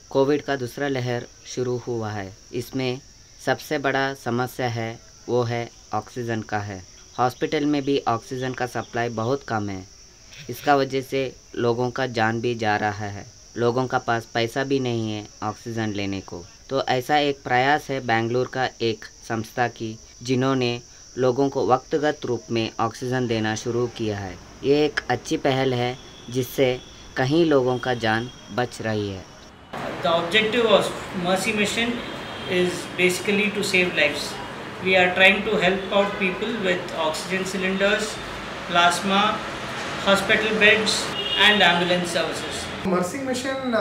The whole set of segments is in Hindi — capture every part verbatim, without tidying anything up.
कोविड का दूसरा लहर शुरू हुआ है। इसमें सबसे बड़ा समस्या है वो है ऑक्सीजन का है। हॉस्पिटल में भी ऑक्सीजन का सप्लाई बहुत कम है। इसका वजह से लोगों का जान भी जा रहा है। लोगों का पास पैसा भी नहीं है ऑक्सीजन लेने को। तो ऐसा एक प्रयास है बेंगलुरु का एक संस्था की, जिन्होंने लोगों को व्यक्तिगत रूप में ऑक्सीजन देना शुरू किया है। ये एक अच्छी पहल है जिससे कहीं लोगों का जान बच रही है। The objective of Mercy Mission is basically to save lives. We are trying to help out people with oxygen cylinders, plasma, hospital beds and ambulance services. Mercy Mission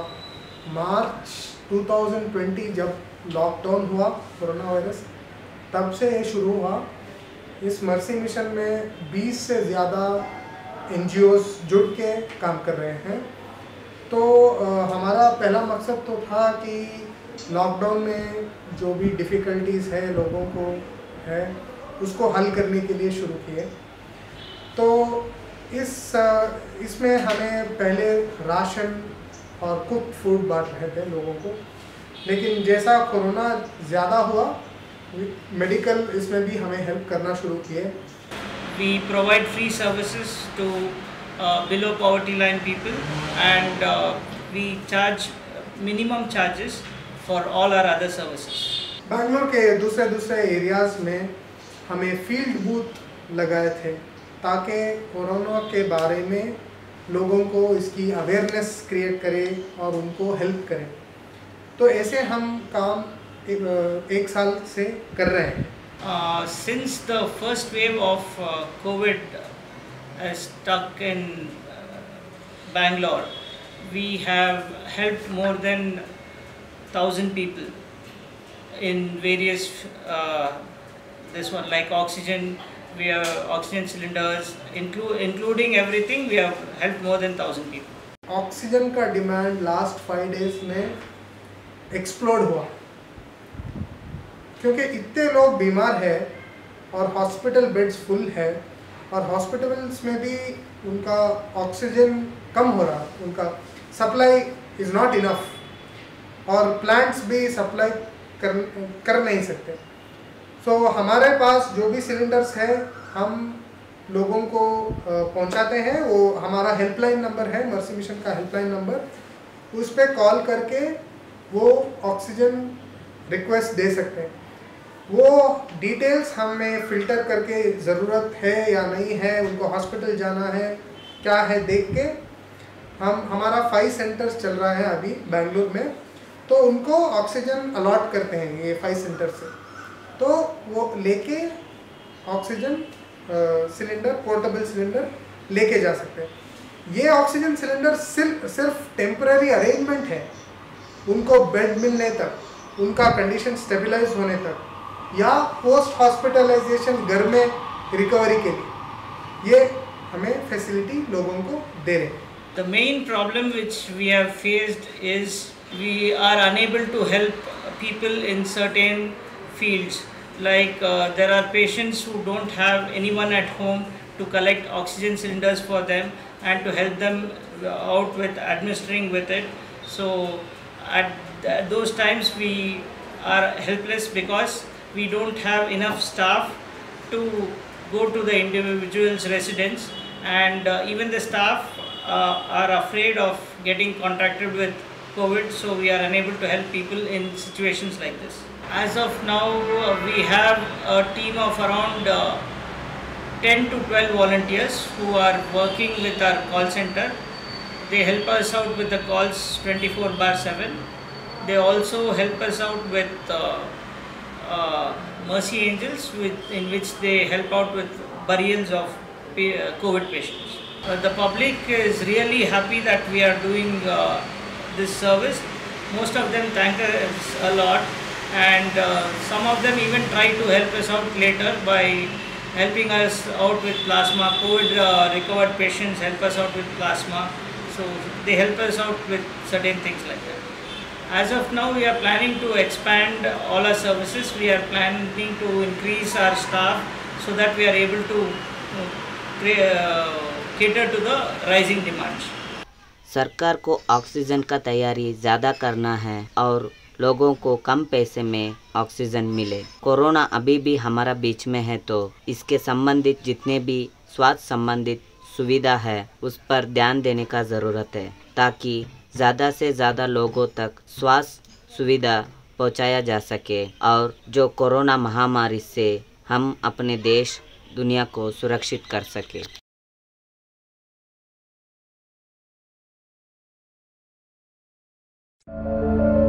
मार्च दो हज़ार बीस जब लॉकडाउन हुआ कोरोना वायरस, तब से ये शुरू हुआ। इस मर्सी मिशन में बीस से ज़्यादा एन जी ओज़ जुड़ के काम कर रहे हैं। तो आ, हमारा पहला मकसद तो था कि लॉकडाउन में जो भी डिफ़िकल्टीज़ है लोगों को है उसको हल करने के लिए शुरू किए। तो इस इसमें हमें पहले राशन और कुक फूड बांट रहे थे लोगों को, लेकिन जैसा कोरोना ज़्यादा हुआ मेडिकल इसमें भी हमें हेल्प करना शुरू किए। We provide free services to uh, below poverty line people and uh, we charge minimum charges for all our other services. Bengaluru के दूसरे दूसरे एरियाज़ में हमें फील्ड बूथ लगाए थे ताकि कोरोना के बारे में लोगों को इसकी अवेयरनेस क्रिएट करें और उनको हेल्प करें। तो ऐसे हम काम एक, एक साल से कर रहे हैं। Uh, since the first wave of uh, COVID has stuck in uh, Bangalore, we have helped more than thousand people in various uh, this one like oxygen. We have oxygen cylinders, include including everything. We have helped more than thousand people. Oxygen का डिमांड लास्ट फाइव डेज में एक्सप्लोड हुआ, क्योंकि इतने लोग बीमार हैं और हॉस्पिटल बेड्स फुल है और हॉस्पिटल्स में भी उनका ऑक्सीजन कम हो रहा, उनका सप्लाई इज़ नॉट इनफ और प्लांट्स भी सप्लाई कर कर नहीं सकते। सो so, हमारे पास जो भी सिलेंडर्स है हम लोगों को पहुंचाते हैं। वो हमारा हेल्पलाइन नंबर है, मर्सी मिशन का हेल्पलाइन नंबर, उस पर कॉल करके वो ऑक्सीजन रिक्वेस्ट दे सकते हैं। वो डिटेल्स हमें फ़िल्टर करके ज़रूरत है या नहीं है, उनको हॉस्पिटल जाना है क्या है देख के हम हमारा फाइव सेंटर्स चल रहा है अभी बेंगलुरु में, तो उनको ऑक्सीजन अलॉट करते हैं ये फाइव सेंटर से। तो वो लेके ऑक्सीजन सिलेंडर, पोर्टेबल सिलेंडर लेके जा सकते हैं। ये ऑक्सीजन सिलेंडर सिर्फ सिर्फ टेम्पररी अरेंजमेंट है, उनको बेड मिलने तक, उनका कंडीशन स्टेबलाइज होने तक या पोस्ट हॉस्पिटलाइजेशन घर में रिकवरी के लिए ये हमें फैसिलिटी लोगों को दे रहे हैं। The main problem which we have faced is we are unable to help people in certain fields. Like uh, there are patients who don't have anyone at home to collect oxygen cylinders for them and to help them out with administering with it. So at th those times we are helpless because we don't have enough staff to go to the individual's residence, and uh, even the staff uh, are afraid of getting contracted with COVID, so we are unable to help people in situations like this. As of now, uh, we have a team of around uh, ten to twelve volunteers who are working with our call center. They help us out with the calls twenty-four bar seven. They also help us out with uh, uh, Mercy Angels, with, in which they help out with burials of COVID patients. Uh, the public is really happy that we are doing uh, this service. Most of them thank us a lot, and uh, some of them even try to help us out later by helping us out with plasma. COVID uh, recovered patients help us out with plasma, so they help us out with certain things like that. As of now, we are planning to expand all our services. We are planning to increase our staff so that we are able to uh, cater to the rising demands. सरकार को ऑक्सीजन का तैयारी ज़्यादा करना है और लोगों को कम पैसे में ऑक्सीजन मिले। कोरोना अभी भी हमारा बीच में है, तो इसके संबंधित जितने भी स्वास्थ्य संबंधित सुविधा है उस पर ध्यान देने का ज़रूरत है, ताकि ज़्यादा से ज़्यादा लोगों तक स्वास्थ्य सुविधा पहुंचाया जा सके और जो कोरोना महामारी से हम अपने देश दुनिया को सुरक्षित कर सके। Thank you.